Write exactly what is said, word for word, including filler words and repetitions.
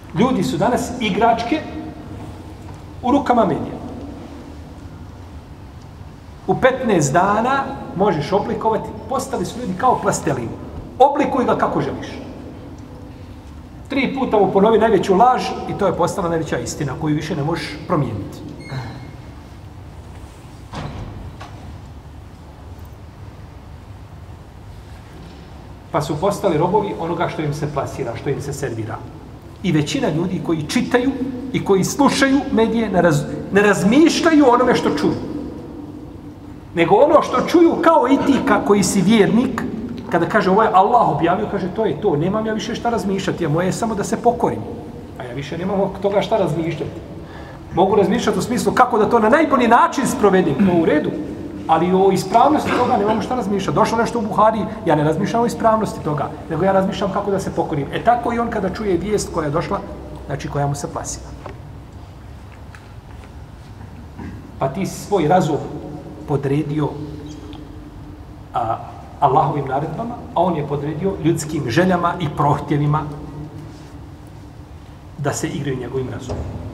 Ljudi su danas igračke u rukama medija. U petnaest dana možeš oblikovati, postali su ljudi kao plastelinu. Oblikuj ga kako želiš. Tri puta mu ponovi najveću laž i to je postala najveća istina koju više ne možeš promijeniti. Pa su postali robovi onoga što im se plasira, što im se servira. I većina ljudi koji čitaju i koji slušaju medije ne, raz, ne razmišljaju o onome što čuju. Nego ono što čuju kao i ti koji si vjernik, kada kaže ovo je Allah objavio, kaže to je to, nemam ja više šta razmišljati, a moje je samo da se pokorim. A ja više nemam od toga šta razmišljati. Mogu razmišljati u smislu kako da to na najbolji način sprovedim, to u redu, ali o ispravnosti toga nemamo šta razmišljati. Došlo nešto u Buhari, ja ne razmišljam o ispravnosti toga, nego ja razmišljam kako da se pokorim. E tako i on kada čuje vijest koja je došla, znači koja mu se plasira. Pa ti svoj razum podredio a, Allahovim naredbama, a on je podredio ljudskim željama i prohtjevima da se igraju njegovim razumom.